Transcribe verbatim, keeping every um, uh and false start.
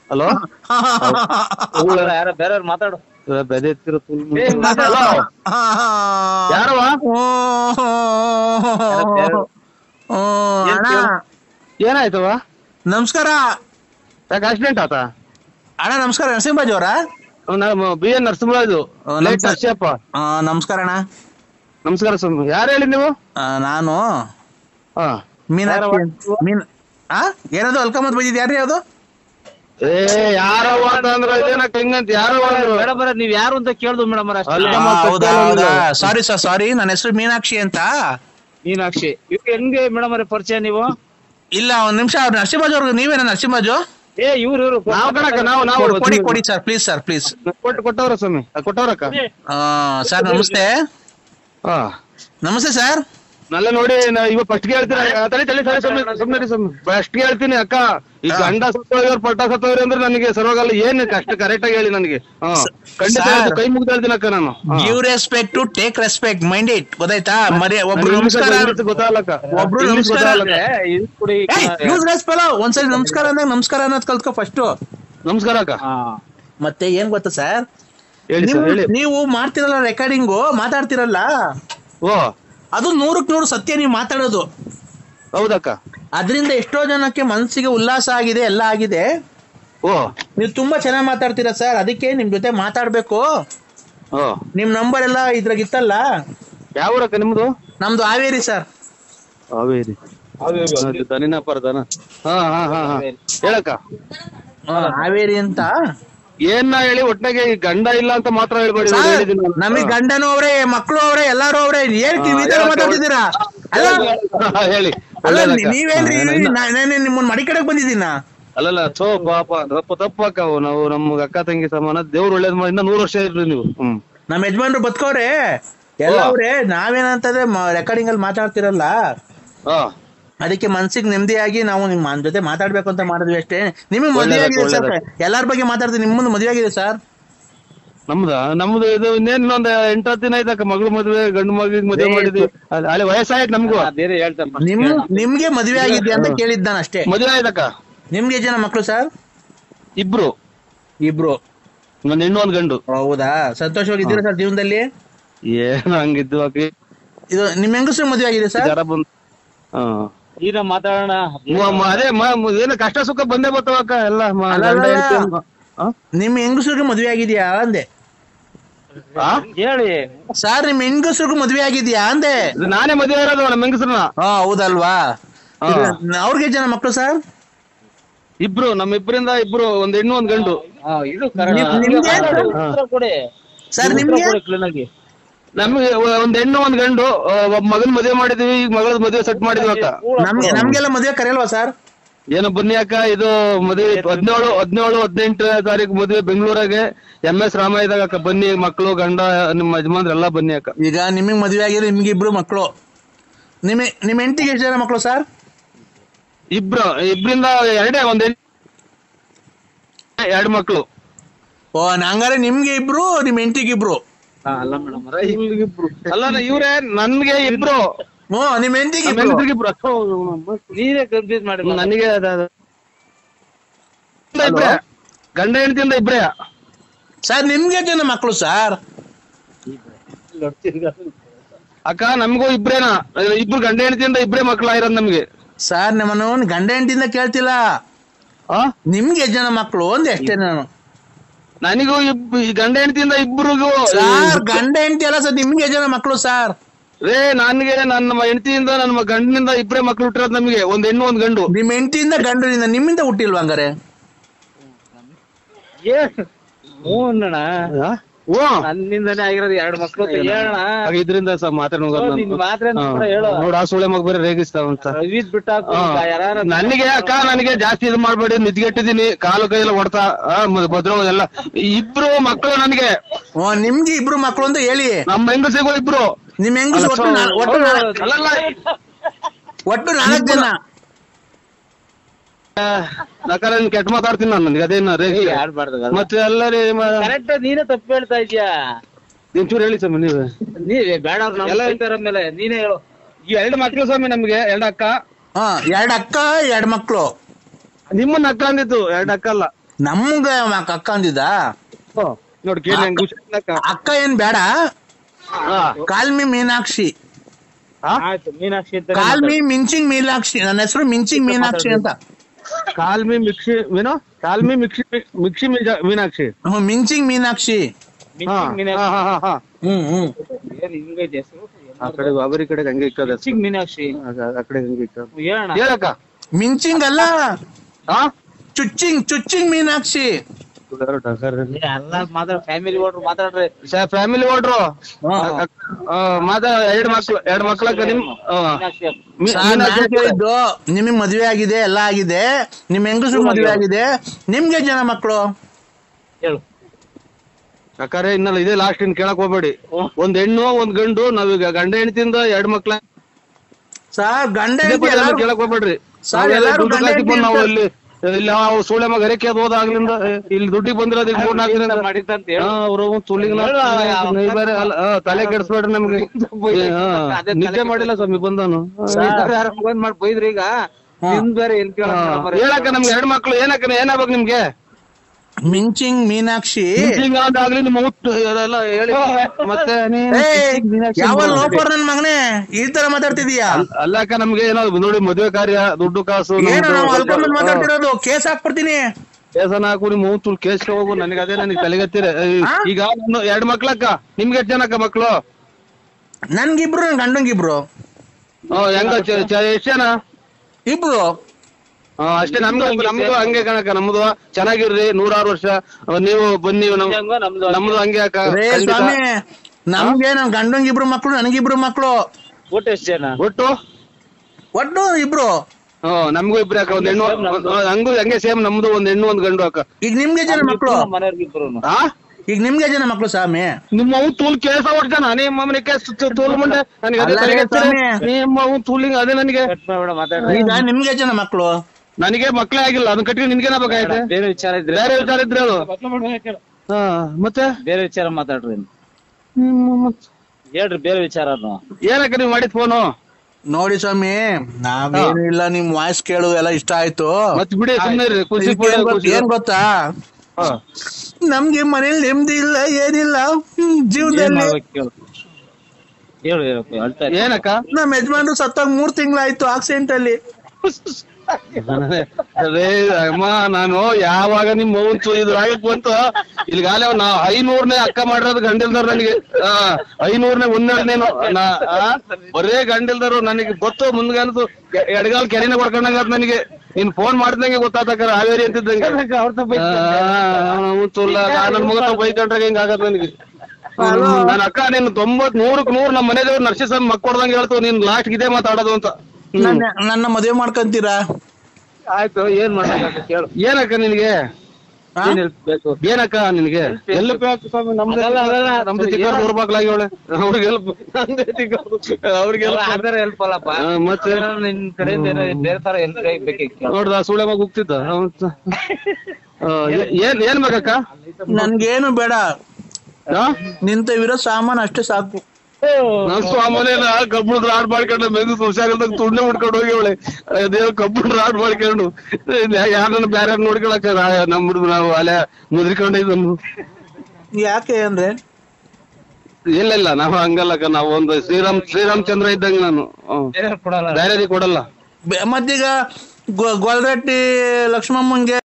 Hello ಯಾರ ಬೇರೆಯವ್ರು ಮಾತಾಡು. ಬೆದೆತ್ತಿರೋ ಅಣ್ಣ ಯಾರವ? ಏನಾಯ್ತವ? ನಮಸ್ಕಾರ. ಯಾಕೆ ಆಕ್ಸಿಡೆಂಟ್ ಆತ? ಅಣ್ಣ ನಮಸ್ಕಾರ, ನರಸಿಂಹರಾಜ್ ಅವರ? B N Narasimharaju. ನರಸಿಯಪ್ಪ ನಮಸ್ಕಾರ ಅಣ್ಣ. ನಮಸ್ಕಾರ ಸ್ವಾಮಿ. ಯಾರು ಹೇಳಿ ನೀವು? ನಾನು ಹಾ ಮೀನಾಕ್ಷಿ. ಮೀನ್ ಆ ಏನದು ಅಲ್ಕಮತ್ ಬಂದಿದ್ ಯಾರ್ರಿ ಅದು? ಏ ಯಾರವ ಅಂತಂದ್ರ ಇದೇನಕ್ಕ ಹಿಂಗಂತ ಯಾರವ ಮೇಡಮ್ ಅವರ ನೀವ್ ಯಾರು ಅಂತ ಕೇಳ್ದು ಮೇಡಮ್ ಅವರ. ಹೌದಾ ಹೌದಾ, ಸಾರಿ ಸರ್ ಸಾರಿ, ನನ್ನ ಹೆಸರು ಮೀನಾಕ್ಷಿ ಅಂತ. ಮೀನಾಕ್ಷಿ ಇವ್ ಹೆಂಗೆ ಮೇಡಮ್ ಅವರೇ ಪರಿಚಯ ನೀವು? ಇಲ್ಲ ಒಂದ್ ನಿಮಿಷ, ಅವ್ರು ನರಸಿಂಹರಾಜ್ ಅವ್ರಿಗೆ ನೀವೇನ ನರಸಿಂಹರಾಜು? ಏ ಇವ್ರು ಇವ್ರು ನಾವ್ ಕಣಕ್ಕ ನಾವು ನಾವು ಕೊಡಿ ಕೊಡಿ ಸರ್, ಪ್ಲೀಸ್ ಸರ್ ಪ್ಲೀಸ್. ಕೊಟ್ಟು ಕೊಟ್ಟವ್ರ ಸ್ವಾಮಿ, ಕೊಟ್ಟವ್ರಕ್ಕ. ಸರ್ ನಮಸ್ತೆ. ಹಾ ನಮಸ್ತೆ ಸರ್. ನಲ್ಲ ನೋಡಿ ಇವ ಫಸ್ಟ್ ಹೇಳ್ತೀನಿ, ತಳಿ ತಳಿ ತಳಿ ಸುಮ್ಮನೆ ಫಸ್ಟ್ ಹೇಳ್ತೀನಿ ಅಕ್ಕ. ಈ ಗಂಡ ಸತ್ತೋಗ್ಯವ್ರು ಪಟ್ಟ ಸತ್ತೋಗ್ರಿ ಅಂದ್ರೆ ನನಗೆ ಸರ್ವಾಗಲ್ಲ. ಏನ್ ಕಷ್ಟ ಕರೆಕ್ಟ್ ಆಗಿ ಹೇಳಿ ನನಗೆ. ಖಂಡಿತ ಕೈ ಮುಗ್ದು ಹೇಳ್ತೀನಿ ಅಕ್ಕ ನಾನು. Give respect to take respect, mind it, ಗೊತ್ತಾಯ್ತಾ? ಮರಿ ಒಬ್ರು ನಮಸ್ಕಾರ ಗೊತ್ತಾಗಲ್ಲಕ್ಕ, ಒಬ್ರು ನಮಸ್ಕಾರ ಒಂದ್ಸರಿ ನಮಸ್ಕಾರ ಅಂದಾಗ ನಮಸ್ಕಾರ ಅನ್ನೋದ್ ಕಲ್ತ್ಕೊ ಫಸ್ಟ್. ನಮಸ್ಕಾರ ಅಕ್ಕ. ಮತ್ತೆ ಏನ್ ಗೊತ್ತಾ ಸರ್, ಹೇಳಿ ಸರ್ ಹೇಳಿ. ನೀವು ಮಾಡ್ತಿರಲ್ಲ ರೆಕಾರ್ಡಿಂಗು, ಮಾತಾಡ್ತಿರಲ್ಲ, ಓ ಅದು ನೂರಕ್ ನೂರು ಸತ್ಯ ನೀವು ಮಾತಾಡೋದು. ಹೌದಕ್ಕ. ಅದರಿಂದ ಎಷ್ಟೋ ಜನಕ್ಕೆ ಮನಸ್ಸಿಗೆ ಉಲ್ಲಾಸ ಆಗಿದೆ, ಎಲ್ಲ ಆಗಿದೆ. ಓ ನೀವು ತುಂಬಾ ಚೆನ್ನಾಗಿ ಮಾತಾಡ್ತೀರಾ ಸರ್, ಅದಕ್ಕೆ ನಿಮ್ ಜೊತೆ ಮಾತಾಡ್ಬೇಕು. ಓ ನಿಮ್ ನಂಬರ್ ಎಲ್ಲ ಇದ್ರಾಗ ಇತ್ತಲ್ಲ. ಯಾವ ಊರಕ್ಕ ನಿಮ್ದು? ನಮ್ದು ಹಾವೇರಿ ಸರ್. ಹಾವೇರಿ ದನಿನ ಪರದನ. ಹಾ ಹಾ ಹಾ ಹಾ ಹೇಳಕ್ಕ. ಹಾವೇರಿ ಅಂತ. ಏನ್ ಹೇಳಿ ಒಟ್ನಾಗೆ ಗಂಡ ಇಲ್ಲ ಅಂತ ಮಾತ್ರ ಹೇಳ್ಬೇಡಿ. ನಮಗ್ ಗಂಡನು ಅವ್ರೆ, ಮಕ್ಳು ಅವ್ರೆ, ಎಲ್ಲಾರು ಅವ್ರೆ. ಏನ್ ಮಾತಾಡ್ತಿದ್ದೀರಾ? ಹೇಳಿ. ಅಲ್ಲ ನೀವೇನ್ರಿ, ನಿಮ್ಮನ್ನ ಮಡಿ ಕಡೆಗ್ ಬಂದಿದ್ದೀನ. ಅಲ್ಲಲ್ಲ ಸೋ ಪಾಪ ತಪ್ಪು ತಪ್ಪಕ್ಕ. ನಾವು ನಮ್ಗ ಅಕ್ಕ ತಂಗಿ ಸಮಾನ, ದೇವ್ರು ಒಳ್ಳೇದ್ ಮಾಡಿ ಇನ್ನ ನೂರ್ ವರ್ಷ ಇರ್ರಿ ನೀವು. ಹ್ಮ್ ನಮ್ ಯಜಮಾನ್ರು ಬದುಕವ್ರೆ ಎಲ್ಲ ಅವ್ರೆ. ನಾವೇನಂತಂದ್ರೆ ರೆಕಾರ್ಡಿಂಗ್ ಅಲ್ಲಿ ಮಾತಾಡ್ತಿರಲ್ಲ, ಅದಕ್ಕೆ ಮನ್ಸಿಗೆ ನೆಮ್ಮದಿಯಾಗಿ ನಾವು ನಿಮ್ಮ ಜೊತೆ ಮಾತಾಡ್ಬೇಕು ಅಂತ ಮಾಡಿದ್ವಿ ಅಷ್ಟೇ. ನಿಮಗೆ ಮದುವೆ ಆಗಿದೆ ಸರ್, ಎಲ್ಲಾರ ಬಗ್ಗೆ ಮಾತಾಡ್ತೀನಿ. ನಿಮ್ಮನ್ನು ಮದುವೆ ಆಗಿದೆ ಸರ್? ನಮ್ದ ನಮ್ದು ಇದು ಇನ್ನೇನ್ ಒಂದ್ ಎಂಟತ್ತು ದಿನ ಆಯ್ತಕ್ಕ. ಮಗಳು ಮದ್ವೆ, ಗಂಡು ಮಗಳಿಗೆ ಮದುವೆ ಮಾಡಿದ್ವಿ. ಅಲ್ಲಿ ವಯಸ್ಸಾಯ್ತು ನಮ್ಗೂ. ನಿಮ್ ನಿಮ್ಗೆ ಮದುವೆ ಆಗಿದೆ ಅಂತ ಕೇಳಿದ್ದ ನಾನು ಅಷ್ಟೇ. ಮದುವೆ ಆಯ್ತಕ್ಕ. ನಿಮ್ಗೆ ಜನ ಮಕ್ಳು ಸರ್? ಇಬ್ರು. ಇಬ್ರು? ಒಂದ್ ಹೆಣ್ಣು ಒಂದ್ ಗಂಡು. ಹೌದಾ, ಸಂತೋಷವಾಗಿದ್ದೀರಾ ಸರ್ ಜೀವನದಲ್ಲಿ? ಏನ್ ಹಂಗಿದ್ದು ಅಕ್ಕಿ. ಇದು ನಿಮ್ ಹೆಂಗಸ್ರು ಮದುವೆ ಆಗಿದೆ ಸರ್? ಈಗ ಮಾತಾಡೋಣ. ಅದೇ ಏನ ಕಷ್ಟ ಸುಖ ಬಂದೇ ಬರ್ತಾವಕ್ಕ ಎಲ್ಲ. ನಿಮ್ ಹೆಂಗಸ್ರಿಗೆ ಮದ್ವೆ ಆಗಿದ್ಯಾ ಅಂದೆ. ಹೇಳಿ ಸರ್, ನಿಮ್ ಹೆಂಗಸ್ರಿಗೂ ಮದ್ವೆ ಆಗಿದ್ಯಾ ಅಂದೆ. ನಾನೇ ಮದುವೆ ಇರೋದು ನಮ್ಮ ಹೆಂಗಸ್ರನ್ನ. ಹಾ ಹೌದಲ್ವಾ? ಅವ್ರಿಗೆ ಜನ ಮಕ್ಳು ಸರ್? ಇಬ್ರು. ನಮ್ಮ ಇಬ್ಬರಿಂದ ಇಬ್ರು, ಒಂದ್ ಹೆಣ್ಣು ಒಂದ್ ಗಂಡು. ಸರ್ ನಿಮ್ಗೆ? ನಮ್ಗೆ ಒಂದ್ ಹೆಣ್ಣು ಒಂದ್ ಗಂಡು. ಒಬ್ಬ ಮಗನ್ ಮದುವೆ ಮಾಡಿದೀವಿ, ಈಗ ಮಗಳ ಮದುವೆ ಸೆಟ್ ಮಾಡಿದ್ವಿ ಅಕ್ಕ. ನಮ್ಗೆ ನಮ್ಗೆಲ್ಲ ಮದುವೆ ಕರೆಯಲ್ವಾ ಸರ್? ಏನೋ ಬನ್ನಿ ಅಕ್ಕ. ಇದು ಮದುವೆ ಹದಿನೇಳು ಹದಿನೇಳು ಹದಿನೆಂಟನೇ ತಾರೀಕು ಮದುವೆ ಬೆಂಗಳೂರಾಗೆ, ಎಂ ಎಸ್ ರಾಮಾಯದಾಗ ಅಕ್ಕ. ಬನ್ನಿ ಮಕ್ಕಳು, ಗಂಡ, ನಿಮ್ಮ ಯಜಮಾನ್ರೆಲ್ಲ ಬನ್ನಿ ಅಕ್ಕ. ಈಗ ನಿಮಗ್ ಮದುವೆ ಆಗಿರೋ ನಿಮ್ಗೆ ಇಬ್ರು ಮಕ್ಕಳು. ನಿಮ್ ನಿಮ್ ಹೆಂಡತಿಗೆ ಎಷ್ಟು ಜನ ಮಕ್ಕಳು ಸರ್? ಇಬ್ರು. ಇಬ್ರಿಂದ ಎರಡೇ, ಒಂದ್ ಎರಡು ಮಕ್ಕಳು. ಓ ಹಂಗಾರೆ ನಿಮ್ಗೆ ಇಬ್ರು, ನಿಮ್ ಹೆಂಡತಿಗೆ ಇಬ್ರು? ಅಲ್ಲ ಮೇಡಮ್, ಇಬ್ರು ಅಲ್ಲ, ಇವ್ರೆ ನನ್ಗೆ ಇಬ್ರು. ಓ ನಿಮ್ ಹೆಂಡತಿಗೆ ಇಬ್ರು. ನೀನೇ ಕನ್ಫ್ಯೂಸ್ ಮಾಡಿ ನನಗೆ ಗಂಡ ಹೆಂಡತಿಯಿಂದ ಇಬ್ರೇ ಸರ್. ನಿಮ್ಗೆ ಜನ ಮಕ್ಕಳು ಸರ್? ಅಕ್ಕ ನಮಗೂ ಇಬ್ರೇನಾ? ಇಬ್ರು ಗಂಡ ಹೆಂಡತಿಯಿಂದ ಇಬ್ರೇ ಮಕ್ಳು ಆಗಿರೋದು ನಮ್ಗೆ. ಸರ್ ನಮ್ಮನ್ನು ಗಂಡ ಹೆಂಡತಿಯಿಂದ ಕೇಳ್ತಿಲ್ಲ, ನಿಮ್ಗೆ ಜನ ಮಕ್ಕಳು ಒಂದ್ ಎಷ್ಟೇ. ನಾನು ನನಗೂ ಗಂಡ ಹೆಂಡತಿಯಿಂದ ಇಬ್ರಿಗೂ. ಸರ್ ಗಂಡ ಹೆಂಡತಿ ಅಲ್ಲ ಸರ್, ನಿಮ್ಗೆ ಜನ ಮಕ್ಕಳು ಸರ್? ರೇ ನನ್ಗೆ ನನ್ನ ಹೆಂಡತಿಯಿಂದ ನನ್ನ ಗಂಡನಿಂದ ಇಬ್ರೇ ಮಕ್ಳು ಹುಟ್ಟಿರೋದು ನಮ್ಗೆ, ಒಂದ್ ಹೆಣ್ಣು ಒಂದ್ ಗಂಡು. ನಿಮ್ ಹೆಂಡತಿಯಿಂದ ಗಂಡನಿಂದ ನಿಮ್ಮಿಂದ ಹುಟ್ಟಿಲ್ವಾ ಹಂಗಾರೆ? ನನ್ನಿಂದಾನೇ ಆಗಿರೋದು ಎರಡು ಮಕ್ಳು. ಇದರಿಂದ ನೋಡ ಆ ಸುಳೆ ಮಗ ಬೇರೆ ರೇಗಿಸ್ತಾವಂತ. ನನಗೆ ಅಕ್ಕ, ನನಗೆ ಜಾಸ್ತಿ ಇದು ಮಾಡ್ಬೇಡಿ, ನಿದ್ಗೆಟ್ಟಿದೀನಿ, ಕಾಲು ಕೈ ಎಲ್ಲ ಹೊಡ್ತಾ ಭದ್ರ ಎಲ್ಲ. ಇಬ್ರು ಮಕ್ಕಳು ನನಗೆ. ನಿಮ್ಗೆ ಇಬ್ರು ಮಕ್ಕಳು ಅಂತ ಹೇಳಿ. ನಮ್ಮ ಹೆಂಗಸಿಗೂ ಇಬ್ರು. ನಿಮ್ ಹೆಂಗಸ ಒಟ್ಟು ಒಟ್ಟು ನಾಲ್ಕು ಜನ. ನಕಾರ ಕೆಟ್ಟ ಮಾತಾಡ್ತೀನಿ ನಾನು. ನನಗೆ ಅದೇನ ರೇಗಿ ಮತ್ತೆ ಎಲ್ಲರೂ ಕರೆಕ್ಟ್. ನೀನೇ ತಪ್ಪು ಹೇಳ್ತಾ ಇದೀಯಾ. ಒಂಚೂರು ಹೇಳಿ ಸ್ವಾಮಿ ನೀವೇ. ನೀವೇ ಬೇಡ ಮೇಲೆ ನೀನೇ ಹೇಳು. ಎರಡು ಮಕ್ಳು ಸ್ವಾಮಿ ನಮ್ಗೆ, ಎರಡು ಅಕ್ಕ. ಹಾ ಎರಡು ಅಕ್ಕ ಎರಡು ಮಕ್ಳು. ನಿಮ್ಮನ್ನ ಅಕ್ಕ ಅಂದಿತ್ತು, ಎರಡು ಅಕ್ಕ ಅಲ್ಲ. ನಮ್ಗ ಅಕ್ಕ ಅಂದಿದ್ದ ನೋಡಿ ಕೇಳಿ ನಂಗೆ ಹುಷಾರಿಲ್ಲಕ್ಕ. ಅಕ್ಕ ಏನ್ ಬೇಡ, ಹಾ. ಕಾಲ್ಮಿ ಮೀನಾಕ್ಷಿ, ಆಯ್ತು ಮೀನಾಕ್ಷಿ ಅಂತ ಕಾಲ್ಮಿ ಮಿಂಚಿಂಗ್ ಮೀನಾಕ್ಷಿ. ನನ್ನ ಹೆಸರು ಮಿಂಚಿಂಗ್ ಮೀನಾಕ್ಷಿ ಅಂತ. ಕಾಲ್ಮಿ ಮಿಕ್ಸಿ ಏನೋ ಕಾಲ್ಮಿ ಮಿಕ್ಸಿ ಮಿಕ್ಸಿ ಮೀಜ- ಮೀನಾಕ್ಷಿ. ಹ್ಮ್, ಮಿಂಚಿಂಗ್ ಮೀನಾಕ್ಷಿ. ಹಾ ಮಿಂಚಿಂಗ್ ಮೀನಾಕ್ಷಿ. ಹಾ ಹಾ ಹಾ ಹ್ಮ್ ಹ್ಮ್ ಏನ್ ಹಿಂಗೈತೆ ಹೆಸರು? ಆ ಕಡೆ ಬಾಬರಿ ಕಡೆ ಹಂಗೆ ಇಕ್ಕದ ಮಿಂಚಿಂಗ್ ಮೀನಾಕ್ಷಿ ಆ ಕಡೆ ಹಂಗೆ ಇಕ್ಕದ. ಹೇಳಣ್ಣ. ಹೇಳಕ್ಕ. ಮಿಂಚಿಂಗ್ ಅಲ್ಲ, ಹಾ ಚುಚ್ಚಿಂಗ್ ಚುಚ್ಚಿಂಗ್ ಮೀನಾಕ್ಷಿ. ಎಲ್ಲ ಮಾತಾಡ ಫ್ಯಾಮಿಲಿ ಓಡ್ರು ಮಾತಾಡ್ರಿ. ಫ್ಯಾಮಿಲಿ ಓಡ್ರು ಮಾತ ಎರಡ್ ಮಕ್ಳು ಎರಡ್ ಮಕ್ಳಕ್ಕ ನಿಮ್ ಆ, ಮೀನಾಕ್ಷಿ ಅಂತ. ಮೀ- ಸಾರ್, ಮೀನಾಕ್ಷಿ ನಾನ್ ಕೇಳಿದ್ದು ನಿಮಗ್ ಮದ್ವೆ ಆಗಿದೆ, ಎಲ್ಲ ಆಗಿದೆ, ನಿಮ್ ಹೆಂಗಸು ಮದ್ವೆ ಆಗಿದೆ, ನಿಮ್ಗೆ ಜನ ಮಕ್ಕಳು? ಹೇಳು. ಅಕ್ಕಾರೆ ಇನ್ನಲ್ಲ ಇದೇ ಲಾಸ್ಟ್ ಇನ್ ಕೇಳಕ್ ಹೋಗ್ಬೇಡಿ. ಒಂದ್ ಹೆಣ್ಣು ಒಂದ್ ಗಂಡು, ನಾವೀಗ ಗಂಡ ಹೆಣ್ತಿಂದ ಎರಡ್ ಮಕ್ಳ ಸಾರ್, ಗಂಡ ಇದೇ ಹೆಂಡ್ತಿ ಪದ ಎಲ್ಲಾರು- ಕೇಳಕ್ ಹೋಗ್ಬೇಡ್ರಿ. ಸಾರ್, ನಾವೆಲ್ಲ ಎಲ್ಲಾರು ದುಡ್ಡು ಗಂಡ ಕಾಸಿಗ್ ಬಂದ್ ನಾವು ಹೆಂಡ್ತಿ ಇಲ್ಲಿ ಇಲ್ಲಿ ನಾವು ಸೂಳೆ ಮಗ ಹರಕೆ ಅದು ಹೋದಾಗ್ಲಿಂದ ಇಲ್ಲಿ ದುಡ್ಡಿಗೆ ಬಂದಿರೋದು ಈಗ ಮೂರ್ ನಾಲ್ಕು ದಿನ ಮಾಡಿದ್ದಂತ ಹೇಳು. ಅವರು ತುಳಿಗ್ ಬೇರೆ ಅಲ್ಲ ಆ, ತಲೆ ಕೆಡಿಸ್ಬೇಡ್ರಿ ನಮ್ಗೆ. ಏ, ಹಾ, ನಿದ್ದೆ ಮಾಡಿಲ್ಲ ಸ್ವಾಮಿ ಬಂದಾನು. ಯಾರು ಫೋನ್ ಮಾಡಿ ಬೈದ್ರಿ ಈಗ ನಿಮ್ ಬೇರೆ ಎಲ್ ಕೇಳ ಹೇಳಕ್ಕ ನಮ್ಗೆ ಎರಡ್ ಮಕ್ಳು ಏನಕ್ಕ ಏನಾಗ್ಬೇಕು ನಿಮ್ಗೆ? ಮಿಂಚಿಂಗ್ ಮೀನಾಕ್ಷಿ. ಆಗ್ಲಿ ನಿಮ್ಮ ಊಟ ಅದೆಲ್ಲ ಹೇಳಿ ಮತ್ತೆ ನೀನ್ ಏಯ್, ಮೀನಾಕ್ಷಿ ಯಾವ ಅಂತ ಲೋಪರ್ ನನ್ ಮಗನೇ ಈ ತರ ಮಾತಾಡ್ತಿದೀಯಾ? ಅಲ್- ಅಲ್ಲಕ್ಕ ನಮ್ಗೆ ಏನೋ ನೋಡಿ ಮದ್ವೆ ಕಾರ್ಯ ದುಡ್ಡು ಕಾಸು ಏನು ನಾವು ಅಲ್ಕೊಂಡ್ ಮಾತಾಡ್ತಿರೋದು? ಕೇಸ್ ಹಾಕ್ಬಿಡ್ತೀನಿ. ಕೇಸನ ಹಾಕು ನಿಮ್ಮ ಮೂವ್ ತುಳ್ ಕೇಸ್ಗೆ ಹೋಗು. ನನಗೆ ಅದೇ ನನಗೆ ತಲೆಗತ್ತಿರ ಈಗ ನಾನು ಎರಡ್ ಮಕ್ಳಕ್ಕ. ನಿಮ್ಗೆ ಎಷ್ಟ್ ಜನಕ್ಕ ಮಕ್ಳು? ನನ್ಗಿಬ್ರು, ನನ್ ಗಂಡಂಗಿಬ್ರು ಹ್ಮ್ ಹೆಂಗ ಚ- ಚ- ಎಷ್ಟ್ ಜನ? ಇಬ್ರು. ಹಾ ಅಷ್ಟೇ. ನಮ್ದು ನಮ್ದು ಹಂಗೆ ಕಣಕ್ಕ. ನಮ್ದು ಚೆನ್ನಾಗಿರ್ರಿ ನೂರಾರು ವರ್ಷ. ಅಹ್, ನೀವು ಬನ್ನಿ ನಮ್- ನಮ್ದು ನಮ್ದು ಹಂಗೆ ಅಕ್ಕ. ರೇ ಖಂಡಿತ. ಸ್ವಾಮಿ, ನಮ್ಗೆ ನನ್ ಗಂಡಂಗಿಬ್ರು ಮಕ್ಳು, ನನಗಿಬ್ರು ಮಕ್ಳು, ಒಟ್ಟು ಎಷ್ಟು ಜನ? ಒಟ್ಟು ಒಟ್ಟು ಇಬ್ರು. ಹ್ಮ್ ನಮ್ಗೂ ಇಬ್ರಿ ಅಕ್ಕ. ಒಂದ್ ಹೆಣ್ಣು ಒಂದ್- ಹಂಗೂ ಹಂಗೆ ಸೇಮ್ ನಮ್ದು ಒಂದ್ ಹೆಣ್ಣು ಒಂದ್ ಗಂಡು ಅಕ್ಕ. ಈಗ ನಿಮ್ಗೆ ಜನ ಮಕ್ಳು? ಮನೆಯವ್ರಿಗಿಬ್ರು. ಹಾ ಈಗ ನಿಮ್ಗೆ ಜನ ಮಕ್ಳು ಸ್ವಾಮಿ? ನಿಮ್ಮ ಅವು ತೂಲ್ ಕೇಸ ಹೊಡ್ತಾನ ನಿಮ್ಮ ಮನೆ ಕೇಸ್ ತೂಲ್ ಮುಂದೆ ನನಗೆ ಅದೇ ಅಲ್ಲ ರೀ ತಲೆಗೆ ಸ್ವಾಮಿ. ನಿಮ್ಮ ಅವು ತೂಲಿಂಗ್ ಅದೇ ನನಗೆ ಕಟ್ ಮಾಡ್ಬೇಡ ಮಾತಾಡ್ರಿ. ಈಗ ನಿಮ್ಗೆ ಜನ ಮಕ್ಳು? ನನಗೆ ಮಕ್ಳೇ ಆಗಿಲ್ಲ. ಅದನ್ನ ಕಟ್ಟಿ ನಿನ್ಗೇನಾಗಬೇಕಾಯ್ತೆ? ಬೇರೆ ವಿಚಾರ ಇದ್ರೆ ಬೇರೆ ವಿಚಾರ ಇದ್ರೆ ಅದು. ಹಾ ಮತ್ತೆ ಬೇರೆ ವಿಚಾರ ಮಾತಾಡ್ರಿ. ನಿಮ್ಮ ಮತ್- ಹೇಳ್ರಿ ಬೇರೆ ವಿಚಾರ. ಏನಕ್ಕ ನೀವ್ ಮಾಡಿದ್ ಫೋನು? ನೋಡಿ ಸ್ವಾಮಿ, ನಾವೇನು ಇಲ್ಲ, ನಿಮ್ ವಾಯ್ಸ್ ಕೇಳು ಎಲ್ಲ ಇಷ್ಟ ಆಯ್ತು. ಮತ್ ಬಿಡಿ ಸುಮ್ನೆ ಇರಿ, ಖುಷಿ ಇದಕ್ಕೆ ಪಡಿ, ಏನ್ ಗೊತ್ತ- ಖುಷಿ. ಏನ್ ಗೊತ್ತಾ, ಹಾ. ನಮ್ಗೆ ಮನೇಲಿ ನೆಮ್ಮದಿ ಇಲ್ಲ, ಏನಿಲ್ಲ ಹ್ಮ್, ಜೀವನದಲ್ಲಿ. ಕೇಳು ಹೇಳು ಹೇಳು ಅಳ್ತಾ ಇರು. ಏನಕ್ಕ? ನಮ್ ಯಜಮಾನ್ರು ಸತ್ತಾಗ ಮೂರ್ ತಿಂಗಳಾಯ್ತು ಆಕ್ಸಿಡೆಂಟ್ ಅಲ್ಲಿ. ಅದೇ ಅಮ್ಮ, ನಾನು ಯಾವಾಗ ನಿಮ್ ಮೌಂತು ಇದು ಆಗಕ್ ಬಂತು ಇಲ್ಲಿಗಾಲೆ ನಾ ಐನೂರ್ನೇ ಅಕ್ಕ ಮಾಡಿರೋದು ಗಂಡಿಲ್ದವ್ರು ನನಗೆ. ಆ ಐನೂರ್ನೇ ಒಂದೆರಡನೇನು ನಾ ಆ, ಬರೇ ಗಂಡಿಲ್ದವ್ರು ನನಗೆ ಗೊತ್ತು. ಮುಂದ್ಗಾಲದು ಎಡಗಾಲ್ ಕೆರೆನ ಕೊಡ್ಕೊಂಡಂಗ ನನಗೆ. ನೀನ್ ಫೋನ್ ಮಾಡ್ದಂಗೆ ಗೊತ್ತಾತಕ್ಕ ಹಾವೇರಿ ಅಂತಿದ್ದಂಗೆ. ನನ್ ಮಗ ಬೈಕೊಂಡ್ರಾಗ ಹಿಂಗ ಆಗತ್ ನನಗೆ. ನನ್ ಅಕ್ಕ ನೀನ್ ತೊಂಬತ್ ನೂರಕ್ ನೂರ್ ನಮ್ಮ ಮನೆ ದೇವ್ರು ನರ್ಸಿಸನ್ ಮಕ್ ಕೊಡ್ದಂಗೆ ಹೇಳ್ತು. ನೀನ್ ಲಾಸ್ಟ್ ಇದೇ ಮಾತಾಡೋದು ಅಂತ. ನನ್ನ ನನ್ನ ಮದುವೆ ಮಾಡ್ಕೊಂತೀರಾ? ಆಯ್ತು, ಏನ್ ಮಾಡ್ಬೇಕು ಕೇಳು. ಏನಕ್ಕ ನಿನಗೆ? ಹಾ? ಏನ್ ಹೆಲ್ಪ್ ಬೇಕು? ಏನಕ್ಕ ನಿನಗೆ ಹೆಲ್ಪ್ ಬೇಕು ಸ್ವಾಮಿ? ನಮ್ದು ನಮ್ದು ಚಿಕ್ಕವ್ರು ಊರ್ಬಾಗ್ಲಾಗಿ ಅವಳೆ. ಅವ್ರಿಗೆ ಹೆಲ್ಪ್, ನಮ್ದೇ ಚಿಕ್ಕವ್ರು ಅವ್ರಿಗೆ ಅದರ ಹೆಲ್ಪ್ ಅಲ್ಲಪ್ಪ. ಮತ್ತೆ ನಿನ್ ಕಡೆಯಿಂದ ಏನೋ ಬೇರೆ ತರ ಹೆಲ್ಪ್ ಬೇಕಿತ್ತು. ನೋಡ್ದ ಸುಳೆ ಮಗ ಹೋಗ್ತಿದ್ದ. ಏನ್ ಏನ್ ಬೇಕಕ್ಕ? ನನ್ಗೇನು ಬೇಡ, ಹಾ? ನಿಂತವಿರೋ ಸಾಮಾನು ಅಷ್ಟೇ ಸಾಕು. ನನ್ ಸ್ವಾಮನೇನ ಕಬ್ಬುಣದ ರಾಡ್ ಮಾಡ್ಕೊಂಡು ಮೆದು ಹುಷಾರಿಲ್ದಾಗ ತುಂಡೆ ಮುಡ್ಕೊಂಡು ಹೋಗಿ ಅವಳೆ. ಅದೇನೋ ಕಬ್ಬುಣ ರಾಡ್ ಮಾಡ್ಕೊಂಡು ಯಾರನ್ನ ಬೇರೆ ನೋಡ್ಕೊಳಕ ನಮ್ ನಾವು ಅಲೆ ಮುದ್ರಿಕೊಂಡಿದ್ದನ್ನು. ಯಾಕೆ ಅಂದ್ರೆ ಇಲ್ಲ ಇಲ್ಲ ನಾವು ಹಂಗಲ್ಲಕ್ಕ. ನಾವು ಒಂದು ಶ್ರೀರಾಮ್ ಶ್ರೀರಾಮಚಂದ್ರ ಇದ್ದಂಗೆ ನಾನು. ಹ್ಮ್. ಕೊಡಲ್ಲ. ಬೇರೆದಿಗೆ ಕೊಡಲ್ಲ. ಬೆ- ಮತ್ತೀಗ ಗೊ- ಗೊಲ್ರಟ್ಟಿ ಲಕ್ಷ್ಮಮ್ಮಂಗೆ